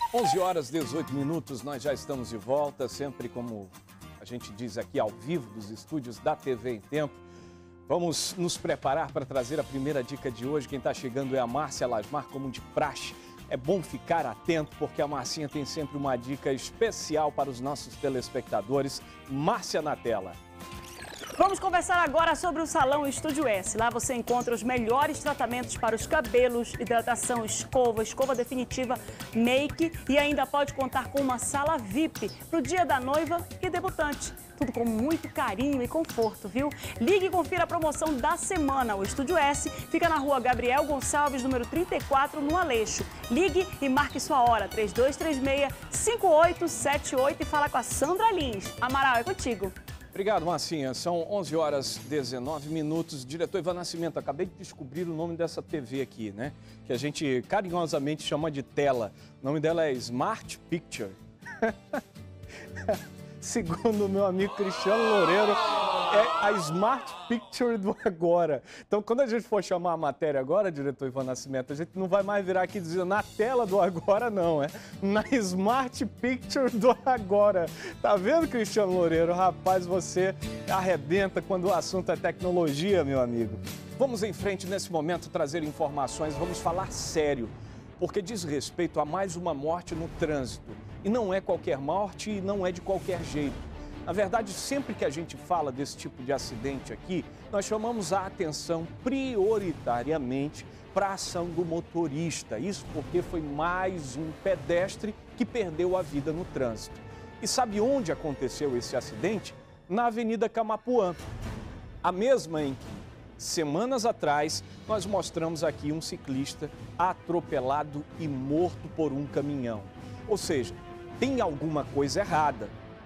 11 horas 18 minutos, nós já estamos de volta, sempre como a gente diz aqui ao vivo dos estúdios da TV em Tempo. Vamos nos preparar para trazer a primeira dica de hoje. Quem está chegando é a Márcia Lasmar, como de praxe. É bom ficar atento porque a Marcinha tem sempre uma dica especial para os nossos telespectadores. Márcia na tela. Vamos conversar agora sobre o Salão Estúdio S. Lá você encontra os melhores tratamentos para os cabelos, hidratação, escova definitiva, make e ainda pode contar com uma sala VIP para o dia da noiva e debutante. Tudo com muito carinho e conforto, viu? Ligue e confira a promoção da semana. O Estúdio S fica na rua Gabriel Gonçalves, número 34, no Aleixo. Ligue e marque sua hora, 3236-5878 e fala com a Sandra Lins. Amaral, é contigo. Obrigado, Marcinha. São 11 horas 19 minutos. Diretor Ivan Nascimento, acabei de descobrir o nome dessa TV aqui, né? Que a gente carinhosamente chama de tela. O nome dela é Smart Picture. Segundo o meu amigo Cristiano Loureiro, é a Smart Picture do agora. Então, quando a gente for chamar a matéria agora, diretor Ivan Nascimento, a gente não vai mais virar aqui dizendo na tela do agora, não, é na Smart Picture do agora. Tá vendo, Cristiano Loureiro? Rapaz, você arrebenta quando o assunto é tecnologia, meu amigo. Vamos em frente nesse momento trazer informações, vamos falar sério, porque diz respeito a mais uma morte no trânsito. E não é qualquer morte e não é de qualquer jeito. Na verdade, sempre que a gente fala desse tipo de acidente aqui, nós chamamos a atenção prioritariamente para a ação do motorista. Isso porque foi mais um pedestre que perdeu a vida no trânsito. E sabe onde aconteceu esse acidente? Na Avenida Camapuã. A mesma em que, semanas atrás, nós mostramos aqui um ciclista atropelado e morto por um caminhão. Ou seja, tem alguma coisa errada,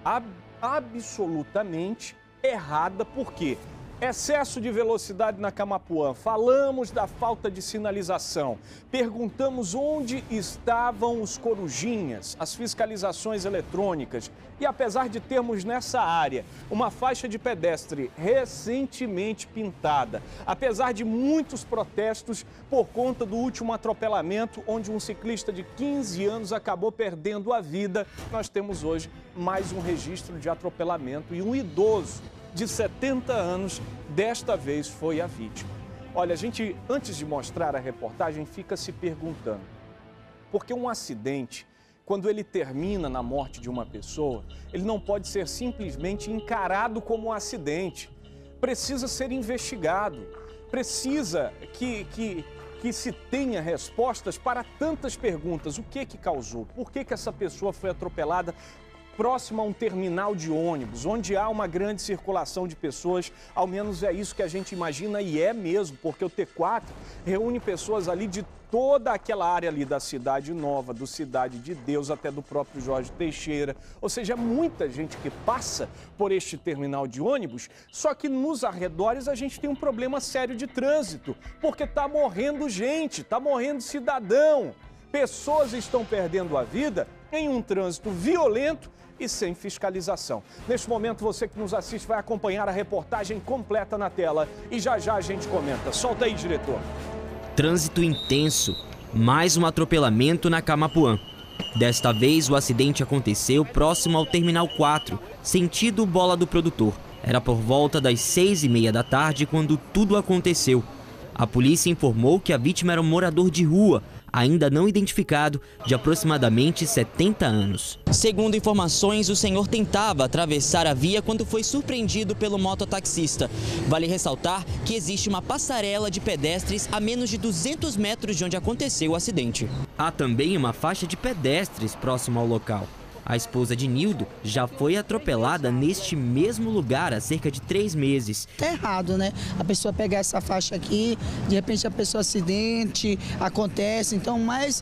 absolutamente errada, por quê? Excesso de velocidade na Camapuã, falamos da falta de sinalização, perguntamos onde estavam os corujinhas, as fiscalizações eletrônicas e apesar de termos nessa área uma faixa de pedestre recentemente pintada, apesar de muitos protestos por conta do último atropelamento onde um ciclista de 15 anos acabou perdendo a vida, nós temos hoje mais um registro de atropelamento e um idoso de 70 anos, desta vez foi a vítima. Olha, a gente, antes de mostrar a reportagem, fica se perguntando, porque um acidente, quando ele termina na morte de uma pessoa, ele não pode ser simplesmente encarado como um acidente. Precisa ser investigado, precisa que se tenha respostas para tantas perguntas. O que causou? Por que essa pessoa foi atropelada próximo a um terminal de ônibus, onde há uma grande circulação de pessoas, ao menos é isso que a gente imagina e é mesmo, porque o T4 reúne pessoas ali de toda aquela área ali da Cidade Nova, do Cidade de Deus, até do próprio Jorge Teixeira, ou seja, muita gente que passa por este terminal de ônibus, só que nos arredores a gente tem um problema sério de trânsito, porque está morrendo gente, está morrendo cidadão, pessoas estão perdendo a vida em um trânsito violento e sem fiscalização. Neste momento, você que nos assiste vai acompanhar a reportagem completa na tela e já a gente comenta. Solta aí, diretor. Trânsito intenso. Mais um atropelamento na Camapuã. Desta vez, o acidente aconteceu próximo ao Terminal 4, sentido Bola do Produtor. Era por volta das 6h30 da tarde quando tudo aconteceu. A polícia informou que a vítima era um morador de rua, ainda não identificado, de aproximadamente 70 anos. Segundo informações, o senhor tentava atravessar a via quando foi surpreendido pelo mototaxista. Vale ressaltar que existe uma passarela de pedestres a menos de 200 metros de onde aconteceu o acidente. Há também uma faixa de pedestres próximo ao local. A esposa de Nildo já foi atropelada neste mesmo lugar há cerca de 3 meses. Tá errado, né? A pessoa pegar essa faixa aqui, de repente a pessoa acidente, acontece. Então, mais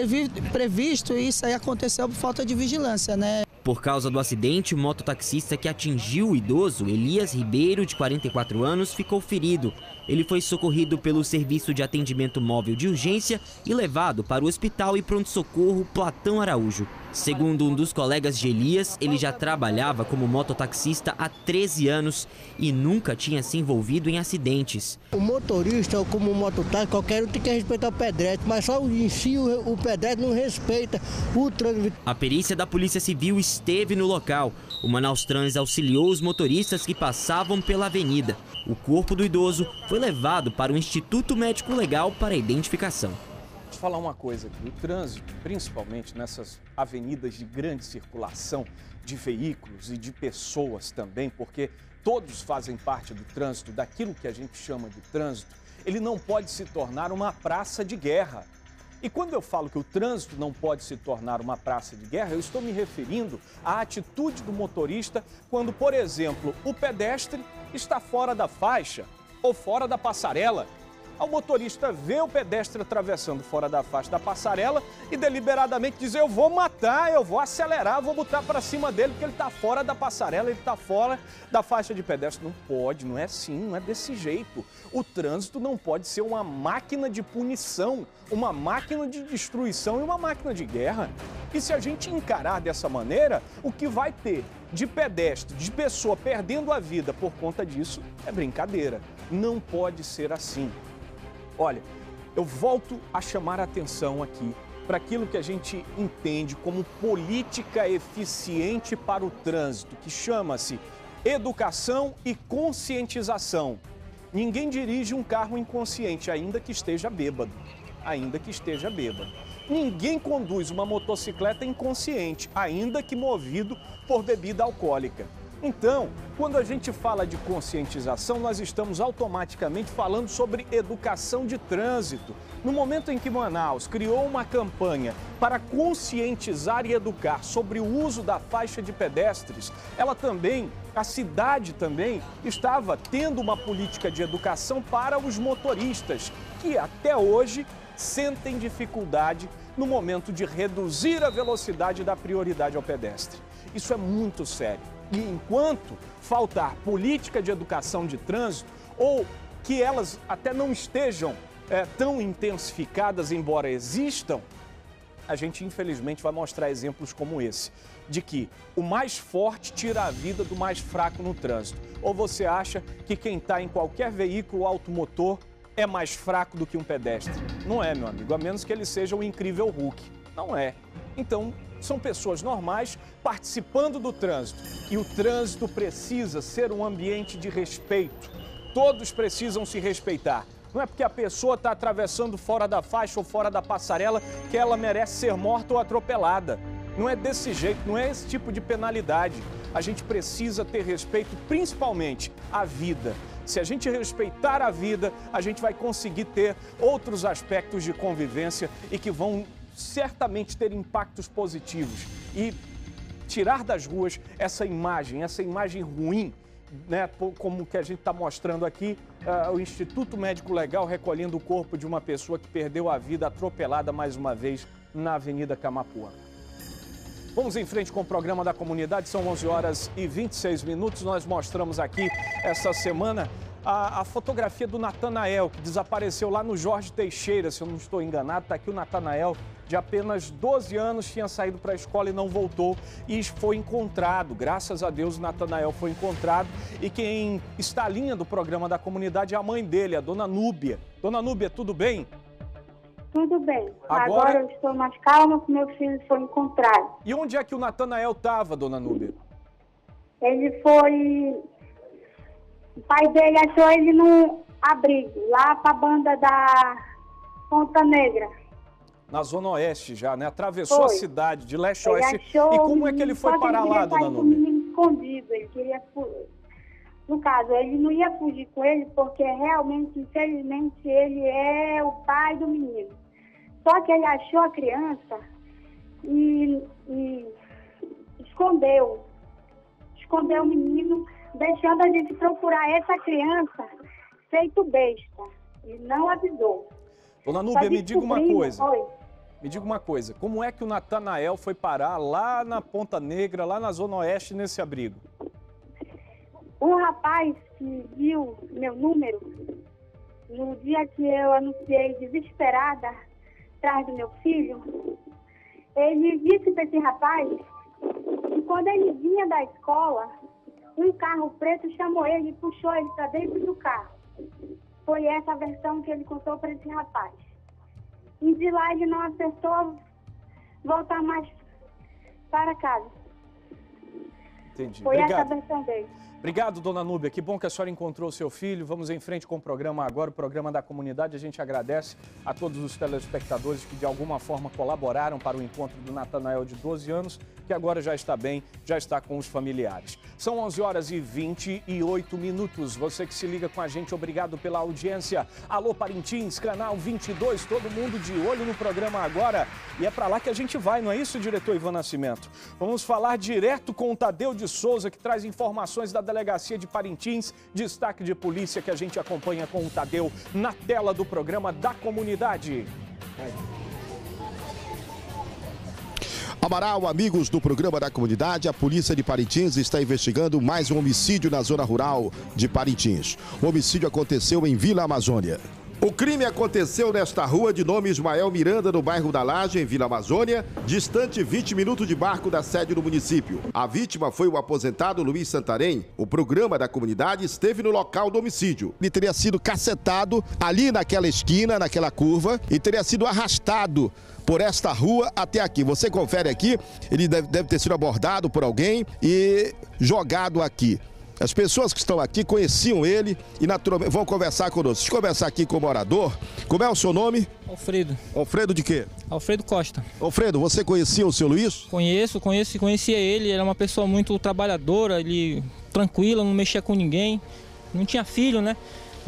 previsto isso aí aconteceu por falta de vigilância, né? Por causa do acidente, o mototaxista que atingiu o idoso, Elias Ribeiro, de 44 anos, ficou ferido. Ele foi socorrido pelo Serviço de Atendimento Móvel de Urgência e levado para o Hospital e Pronto-Socorro Platão Araújo. Segundo um dos colegas de Elias, ele já trabalhava como mototaxista há 13 anos e nunca tinha se envolvido em acidentes. O motorista, como o mototáxi, qualquer um tem que respeitar o pedestre, mas só em si o pedestre não respeita o trânsito. A perícia da Polícia Civil esteve no local. O Manaus Trans auxiliou os motoristas que passavam pela avenida. O corpo do idoso foi levado para o Instituto Médico Legal para identificação. Deixa eu falar uma coisa aqui, o trânsito, principalmente nessas avenidas de grande circulação de veículos e de pessoas também, porque todos fazem parte do trânsito, daquilo que a gente chama de trânsito, ele não pode se tornar uma praça de guerra. E quando eu falo que o trânsito não pode se tornar uma praça de guerra, eu estou me referindo à atitude do motorista quando, por exemplo, o pedestre está fora da faixa ou fora da passarela. O motorista vê o pedestre atravessando fora da faixa da passarela e deliberadamente diz: eu vou matar, eu vou acelerar, vou botar para cima dele porque ele está fora da passarela, ele está fora da faixa de pedestre. Não pode, não é assim, não é desse jeito. O trânsito não pode ser uma máquina de punição, uma máquina de destruição e uma máquina de guerra. E se a gente encarar dessa maneira, o que vai ter de pedestre, de pessoa perdendo a vida por conta disso é brincadeira. Não pode ser assim. Olha, eu volto a chamar a atenção aqui para aquilo que a gente entende como política eficiente para o trânsito, que chama-se educação e conscientização. Ninguém dirige um carro inconsciente, ainda que esteja bêbado. Ainda que esteja bêbado. Ninguém conduz uma motocicleta inconsciente, ainda que movido por bebida alcoólica. Então, quando a gente fala de conscientização, nós estamos automaticamente falando sobre educação de trânsito. No momento em que Manaus criou uma campanha para conscientizar e educar sobre o uso da faixa de pedestres, a cidade também estava tendo uma política de educação para os motoristas, que até hoje sentem dificuldade no momento de reduzir a velocidade e dar prioridade ao pedestre. Isso é muito sério. E enquanto faltar política de educação de trânsito, ou que elas até não estejam tão intensificadas, embora existam, a gente infelizmente vai mostrar exemplos como esse, de que o mais forte tira a vida do mais fraco no trânsito. Ou você acha que quem está em qualquer veículo automotor é mais fraco do que um pedestre? Não é, meu amigo, a menos que ele seja um incrível Hulk. Não é. Então, são pessoas normais participando do trânsito. E o trânsito precisa ser um ambiente de respeito. Todos precisam se respeitar. Não é porque a pessoa está atravessando fora da faixa ou fora da passarela que ela merece ser morta ou atropelada. Não é desse jeito, não é esse tipo de penalidade. A gente precisa ter respeito, principalmente à vida. Se a gente respeitar a vida, a gente vai conseguir ter outros aspectos de convivência e que vão certamente ter impactos positivos e tirar das ruas essa imagem ruim, né, como que a gente está mostrando aqui, o Instituto Médico Legal recolhendo o corpo de uma pessoa que perdeu a vida atropelada mais uma vez na Avenida Camapuã. Vamos em frente com o programa da comunidade, são 11h26. Nós mostramos aqui essa semana a fotografia do Natanael, que desapareceu lá no Jorge Teixeira, se eu não estou enganado. Está aqui o Natanael, de apenas 12 anos, tinha saído para a escola e não voltou e foi encontrado. Graças a Deus o Natanael foi encontrado e quem está à linha do programa da comunidade é a mãe dele, a dona Núbia. Dona Núbia, tudo bem? Tudo bem. Agora eu estou mais calma que meu filho foi encontrado. E onde é que o Natanael estava, dona Núbia? Ele foi... O pai dele achou ele no abrigo, lá para a banda da Ponta Negra. Na Zona Oeste já, né? Atravessou a cidade de leste a oeste. Achou, e como é que ele foi parar lá, dona Núbia? Ele queria escondido, ele queria fugir. No caso, ele não ia fugir com ele porque realmente, infelizmente, ele é o pai do menino. Só que ele achou a criança e escondeu o menino, deixando a gente procurar essa criança feito besta. Ele não avisou. Dona Núbia, me diga uma coisa. Me diga uma coisa. Como é que o Natanael foi parar lá na Ponta Negra, lá na Zona Oeste, nesse abrigo? O rapaz que viu meu número, no dia que eu anunciei desesperada atrás do meu filho, ele disse para esse rapaz que quando ele vinha da escola, um carro preto chamou ele e puxou ele para dentro do carro. Foi essa a versão que ele contou para esse rapaz. E de lá ele não acertou voltar mais para casa. Entendi. Foi Obrigado. essa a versão dele. Obrigado, dona Núbia. Que bom que a senhora encontrou o seu filho. Vamos em frente com o programa agora, o programa da comunidade. A gente agradece a todos os telespectadores que de alguma forma colaboraram para o encontro do Natanael de 12 anos, que agora já está bem, já está com os familiares. São 11h28. Você que se liga com a gente, obrigado pela audiência. Alô Parintins, canal 22, todo mundo de olho no programa agora. E é para lá que a gente vai, não é isso, diretor Ivan Nascimento? Vamos falar direto com o Tadeu de Souza, que traz informações da Delegacia de Parintins, destaque de polícia que a gente acompanha com o Tadeu na tela do programa da comunidade. Amaral, amigos do programa da comunidade, a polícia de Parintins está investigando mais um homicídio na zona rural de Parintins. O homicídio aconteceu em Vila Amazônia. O crime aconteceu nesta rua de nome Ismael Miranda, no bairro da Laje, em Vila Amazônia, distante 20 minutos de barco da sede do município. A vítima foi o aposentado Luiz Santarém. O programa da comunidade esteve no local do homicídio. Ele teria sido cacetado ali naquela esquina, naquela curva, e teria sido arrastado por esta rua até aqui. Você confere aqui, ele deve ter sido abordado por alguém e jogado aqui. As pessoas que estão aqui conheciam ele e naturalmente vão conversar conosco. Deixa eu conversar aqui com o morador. Como é o seu nome? Alfredo. Alfredo de quê? Alfredo Costa. Alfredo, você conhecia o seu Luiz? Conhecia ele. Ele era uma pessoa muito trabalhadora, ele tranquila, não mexia com ninguém. Não tinha filho, né?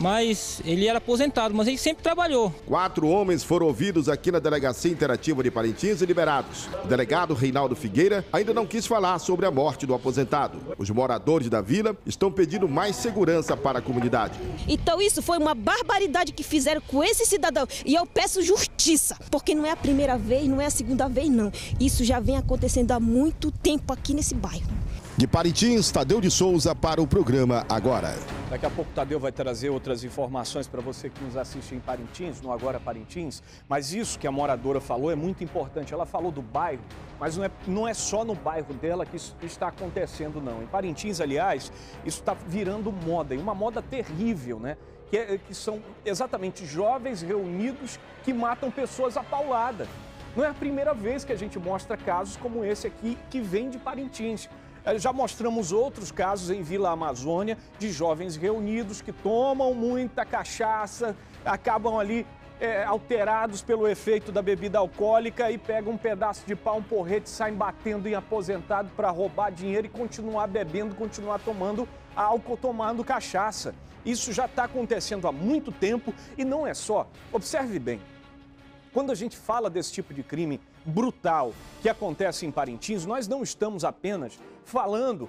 Mas ele era aposentado, mas ele sempre trabalhou. 4 homens foram ouvidos aqui na Delegacia Interativa de Parintins e liberados. O delegado Reinaldo Figueira ainda não quis falar sobre a morte do aposentado. Os moradores da vila estão pedindo mais segurança para a comunidade. Então isso foi uma barbaridade que fizeram com esse cidadão. E eu peço justiça, porque não é a primeira vez, não é a segunda vez, não. Isso já vem acontecendo há muito tempo aqui nesse bairro. De Parintins, Tadeu de Souza para o programa Agora. Daqui a pouco o Tadeu vai trazer outras informações para você que nos assiste em Parintins, no Agora Parintins. Mas isso que a moradora falou é muito importante. Ela falou do bairro, mas não é só no bairro dela que isso está acontecendo, não. Em Parintins, aliás, isso está virando moda, e uma moda terrível, né? Que são exatamente jovens reunidos que matam pessoas à paulada. Não é a primeira vez que a gente mostra casos como esse aqui, que vem de Parintins. Já mostramos outros casos em Vila Amazônia de jovens reunidos que tomam muita cachaça, acabam ali alterados pelo efeito da bebida alcoólica e pegam um pedaço de pau, um porrete, saem batendo em aposentado para roubar dinheiro e continuar bebendo, continuar tomando álcool, tomando cachaça. Isso já está acontecendo há muito tempo e não é só. Observe bem, quando a gente fala desse tipo de crime brutal que acontece em Parintins, nós não estamos apenas falando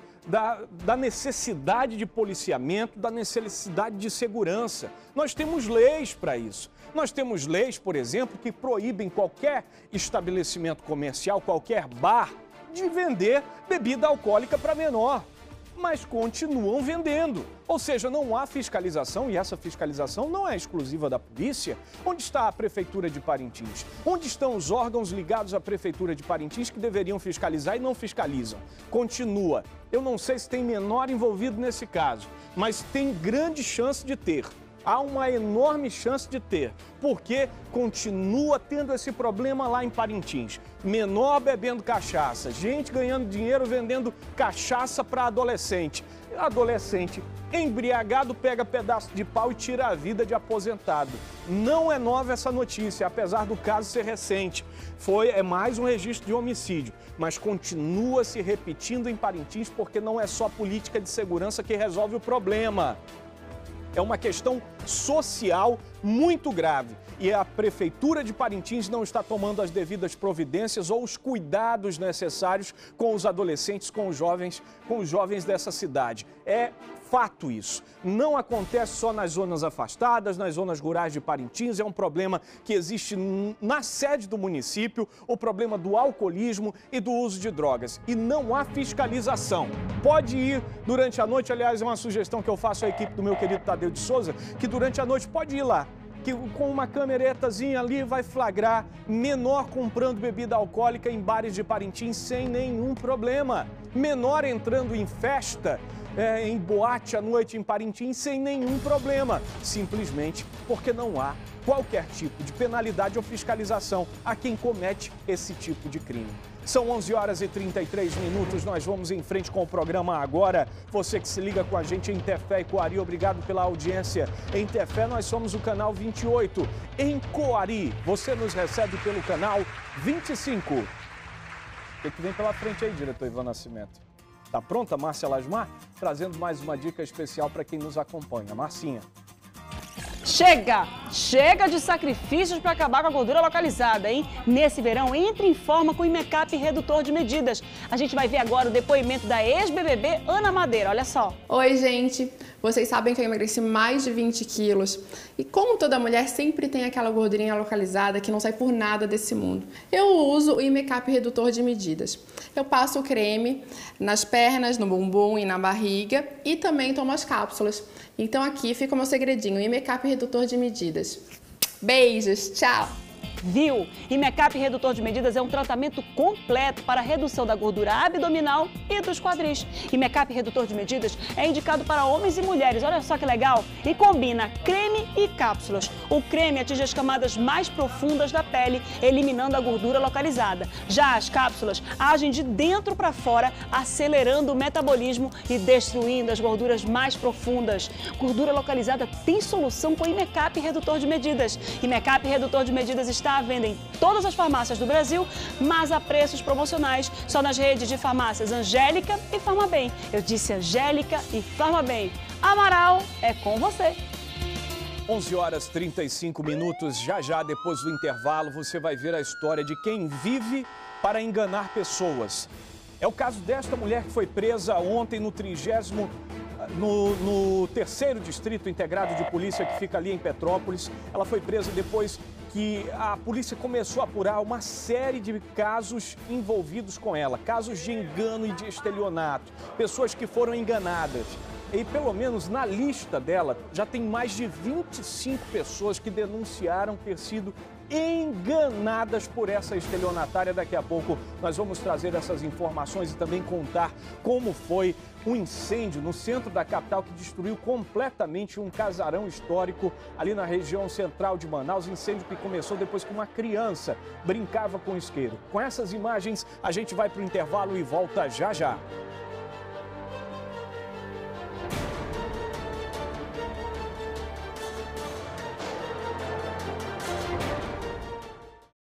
da necessidade de policiamento, da necessidade de segurança. Nós temos leis para isso. Nós temos leis, por exemplo, que proíbem qualquer estabelecimento comercial, qualquer bar, de vender bebida alcoólica para menor. Mas continuam vendendo. Ou seja, não há fiscalização, e essa fiscalização não é exclusiva da polícia. Onde está a Prefeitura de Parintins? Onde estão os órgãos ligados à Prefeitura de Parintins que deveriam fiscalizar e não fiscalizam? Continua. Eu não sei se tem menor envolvido nesse caso, mas tem grande chance de ter. Há uma enorme chance de ter, porque continua tendo esse problema lá em Parintins. Menor bebendo cachaça, gente ganhando dinheiro vendendo cachaça para adolescente. Adolescente embriagado pega pedaço de pau e tira a vida de aposentado. Não é nova essa notícia, apesar do caso ser recente. É mais um registro de homicídio, mas continua se repetindo em Parintins porque não é só política de segurança que resolve o problema. É uma questão social muito grave e a Prefeitura de Parintins não está tomando as devidas providências ou os cuidados necessários com os adolescentes, com os jovens dessa cidade. É fato isso. Não acontece só nas zonas afastadas, nas zonas rurais de Parintins, é um problema que existe na sede do município, o problema do alcoolismo e do uso de drogas. E não há fiscalização. Pode ir durante a noite, aliás, é uma sugestão que eu faço à equipe do meu querido Tadeu de Souza, que durante a noite pode ir lá. que com uma câmeretazinha ali vai flagrar menor comprando bebida alcoólica em bares de Parintins sem nenhum problema. Menor entrando em festa, em boate à noite em Parintins sem nenhum problema. Simplesmente porque não há qualquer tipo de penalidade ou fiscalização a quem comete esse tipo de crime. São 11h33, nós vamos em frente com o programa agora. Você que se liga com a gente em Tefé e Coari, obrigado pela audiência. Em Tefé nós somos o canal 28. Em Coari, você nos recebe pelo canal 25. O que vem pela frente aí, diretor Ivan Nascimento? Tá pronta, Márcia Lasmar? Trazendo mais uma dica especial para quem nos acompanha. Marcinha. Chega! Chega de sacrifícios para acabar com a gordura localizada, hein? Nesse verão, entre em forma com o Imecap redutor de medidas. A gente vai ver agora o depoimento da ex-BBB Ana Madeira, olha só. Oi, gente! Vocês sabem que eu emagreci mais de 20 quilos. E como toda mulher, sempre tem aquela gordurinha localizada que não sai por nada desse mundo. Eu uso o Imecap redutor de medidas. Eu passo o creme nas pernas, no bumbum e na barriga e também tomo as cápsulas. Então aqui fica o meu segredinho, Imecap redutor de medidas. Beijos, tchau! Viu? Imecap redutor de medidas é um tratamento completo para a redução da gordura abdominal e dos quadris. Imecap redutor de medidas é indicado para homens e mulheres, olha só que legal! E combina creme e cápsulas. O creme atinge as camadas mais profundas da pele, eliminando a gordura localizada. Já as cápsulas agem de dentro para fora, acelerando o metabolismo e destruindo as gorduras mais profundas. Gordura localizada tem solução com Imecap redutor de medidas. Imecap redutor de medidas está à venda em todas as farmácias do Brasil, mas a preços promocionais só nas redes de farmácias Angélica e Farmabem. Eu disse Angélica e Farmabem. Amaral, é com você. 11h35, já depois do intervalo você vai ver a história de quem vive para enganar pessoas. É o caso desta mulher que foi presa ontem no 3º Distrito Integrado de Polícia, que fica ali em Petrópolis. Ela foi presa depois que a polícia começou a apurar uma série de casos envolvidos com ela, casos de engano e de estelionato, pessoas que foram enganadas. E pelo menos na lista dela já tem mais de 25 pessoas que denunciaram ter sido enganadas por essa estelionatária. Daqui a pouco nós vamos trazer essas informações e também contar como foi um incêndio no centro da capital que destruiu completamente um casarão histórico ali na região central de Manaus. Incêndio que começou depois que uma criança brincava com isqueiro. Com essas imagens a gente vai para o intervalo e volta já já.